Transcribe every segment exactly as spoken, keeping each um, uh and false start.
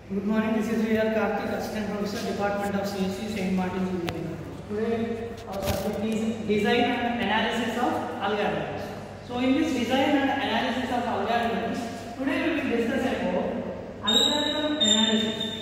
Good morning, this is V R Karthik, Assistant Professor, Department of C S C, Saint Martin's Engineering. Today, our subject is Design and Analysis of Algorithms. So, in this Design and Analysis of Algorithms, today we will discuss about Algorithm Analysis.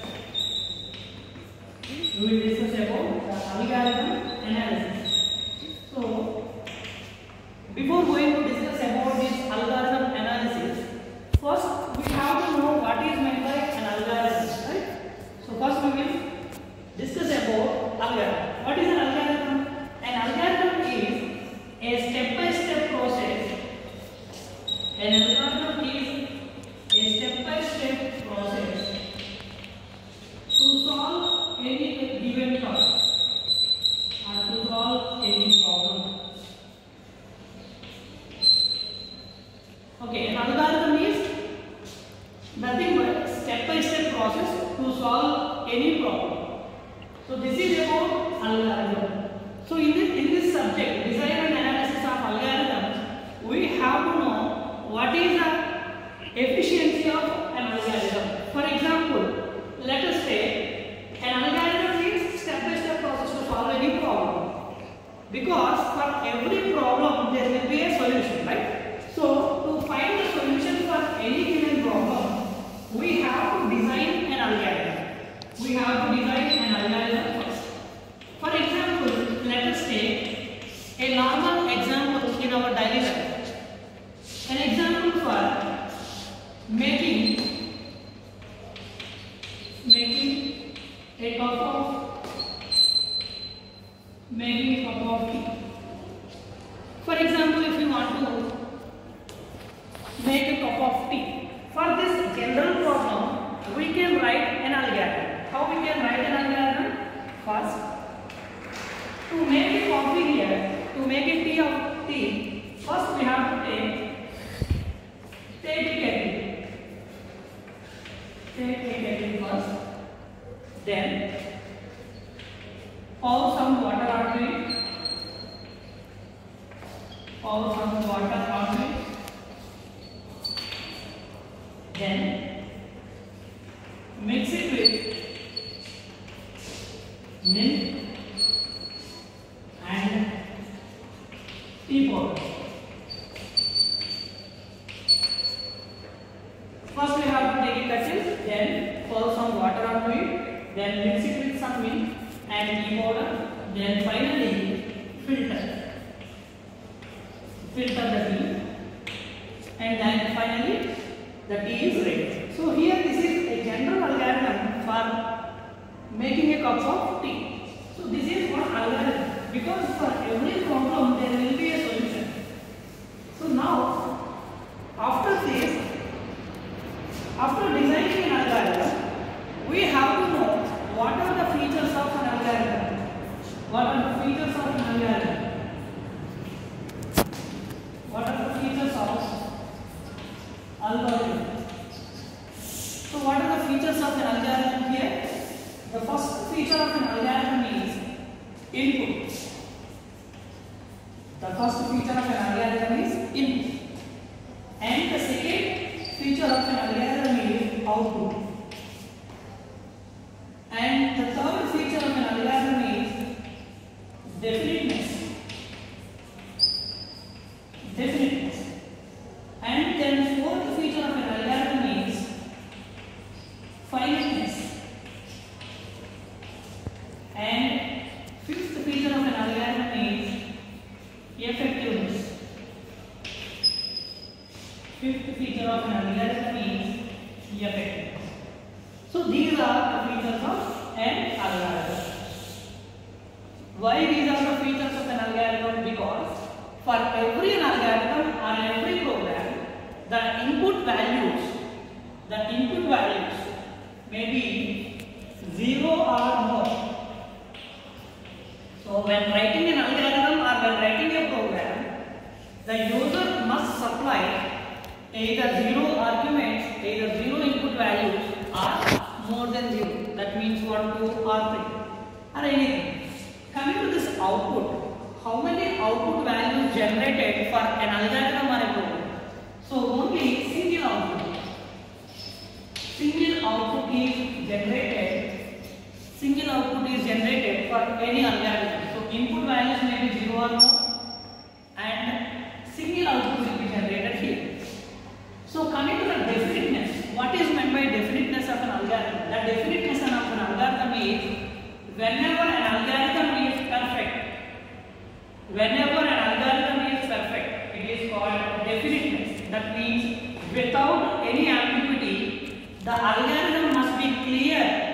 We will discuss about the Algorithm Analysis. So, before going to discuss about this Algorithm Analysis, first we have to know what is meant by an algorithm, right? So first we will discuss about algorithm. What is an algorithm? An algorithm is a step-by-step process. An algorithm is a step-by-step process to solve any given task or to solve any problem. Okay, an algorithm is nothing but step-by-step process to solve any problem. So this is about algorithm. So in this, in this subject, design and analysis of algorithms, we have to know what is the efficiency of an algorithm. For example, let us say an algorithm is step-by-step process to solve any problem. Because for every problem there will be a solution, right? So to find the solution for any given problem, we have to design an algorithm. We have to design an algorithm first. For example, let us take a normal example in our daily life. An example for making making a cup of making a cup of tea. For example, if you want to make a cup of tea, for this general problem, we can write an algorithm. How we can write an algorithm? First, to make a coffee here, to make a tea of tea, first we have to take, take a kettle. Take a kettle first. Then, pour some water onto it. Pour some water onto it. Then mix it with milk and tea powder. First we have to take a kettle, then pour some water onto it, then mix it with some milk and tea powder, then finally filter. Filter the tea, and then finally the tea is ready. So here this is a general algorithm for making a cup of tea. So this is one algorithm, because for every problem there will be a solution. So now after this, after designing an algorithm, we have to know what are the features of an algorithm. What are the features of an algorithm? What are the features of algorithm? So what are the features of an algorithm here? The first feature of an algorithm is input. The first feature of an algorithm is input. And the second feature of an algorithm is output. And the third feature of an algorithm is definiteness. Definiteness. And then fourth feature of an algorithm is finiteness. And fifth feature of an algorithm is effectiveness. Fifth feature of an algorithm is effectiveness. So these are the features of an algorithm. Why these are the features of an algorithm? Because for every algorithm or every program, the input values, the input values may be zero or more. So when writing an algorithm or when writing a program, the user must supply either zero arguments, either zero input values or more than zero. That means one, two or three or anything. Coming to this output, how many output values generated for an algorithm or a program? So only single output. single output is generated, single output is generated for any algorithm. So input values may be zero or more, and single output will be generated here. So coming to the definiteness, what is meant by definiteness of an algorithm? The definiteness of an algorithm is whenever an algorithm is perfect, whenever an algorithm is perfect, it is called definiteness. That means without any ambiguity, the algorithm must be clear.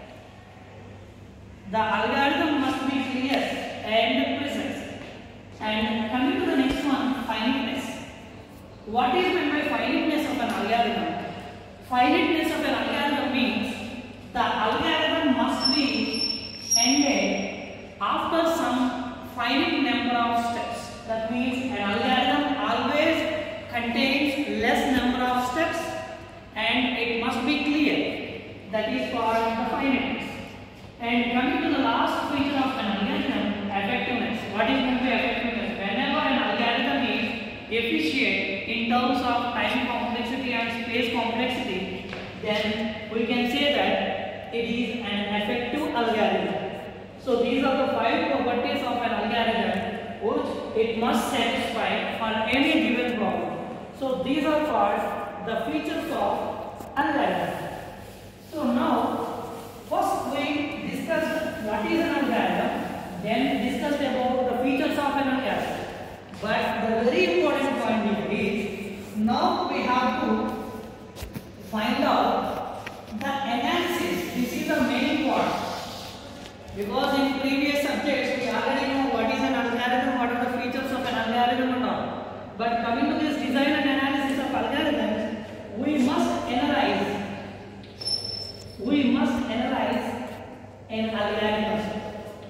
The algorithm must be clear and precise. And coming to the next one, finiteness. What is meant by finiteness of an algorithm? Finiteness of an algorithm means the algorithm must be ended after some finite number of steps. That means an algorithm always contains less number of steps and it must be clear. That is called the finiteness. And coming to the last feature of an algorithm, effectiveness. What is meant by effectiveness? Whenever an algorithm is efficient in terms of time complexity and space complexity, then we can say that it is an effective algorithm. So these are the five properties of an algorithm which it must satisfy for any given problem. So these are called the features of algorithm. So now first we discussed what is an algorithm, then discussed about the features of an algorithm. But the very important point here is now we have to find out the analysis. This is the main part, because in previous subjects we already know what is an algorithm, what are the features of an algorithm and all. But coming to this design and analysis of algorithms, we must analyze. We must analyze an algorithm.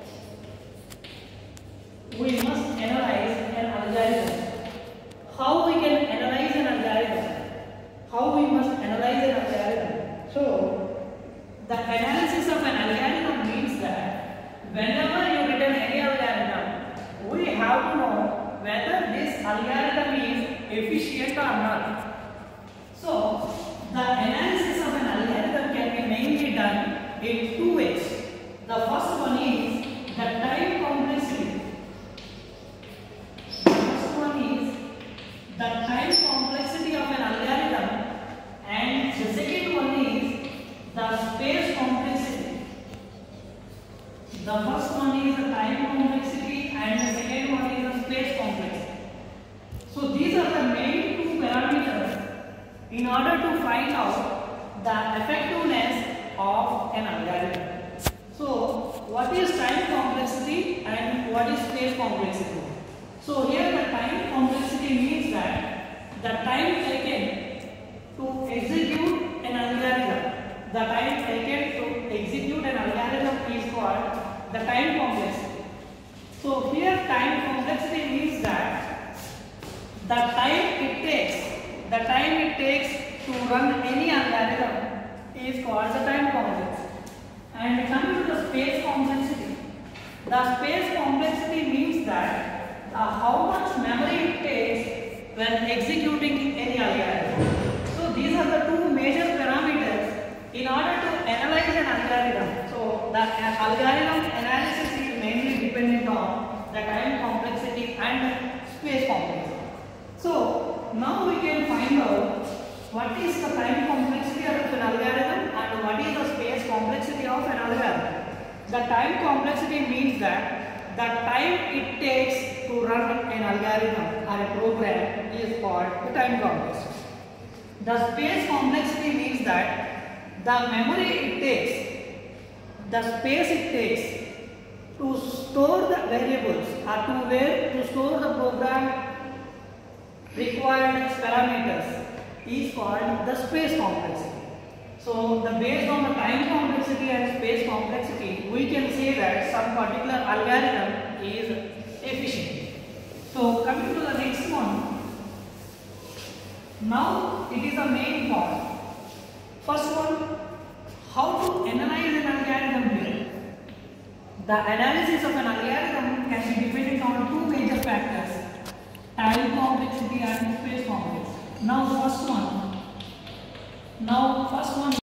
We must analyze an algorithm. How we can analyze an algorithm? How we must analyze an algorithm? So, the analysis of an algorithm means that whenever you written any algorithm, we have to know whether this algorithm is efficient or not. So, the analysis of an algorithm can be mainly done in two ways. The first one is the time complexity. The first one is the time complexity of an algorithm, and the second one is the space complexity. The first one is the time complexity and the second one is the space complexity. So these are the main two parameters in order to find out the effectiveness of an algorithm. So what is time complexity and what is space complexity? So here the time complexity means that the time taken to execute an algorithm, the time taken to execute an algorithm is called the time complexity. So here time complexity means that the time it takes, the time it takes to run any algorithm is called the time complexity. And coming to the space complexity, the space complexity means that uh, how much memory it takes when executing any algorithm. So these are the two major parameters in order to analyze an algorithm. So the algorithm analysis is mainly dependent on the time complexity and space complexity. So now we can find out what is the time complexity of an algorithm and what is the space complexity of an algorithm. The time complexity means that the time it takes to run an algorithm or a program is called the time complexity. The space complexity means that the memory it takes, the space it takes to store the variables or to where to store the program required parameters is called the space complexity. So the based on the time complexity and space complexity, we can say that some particular algorithm is efficient. So coming to the next one, now it is the main part. First one, how to analyze an algorithm here. The analysis of an algorithm can be dependent on two major factors, time complexity and space complexity. Now first one, now first one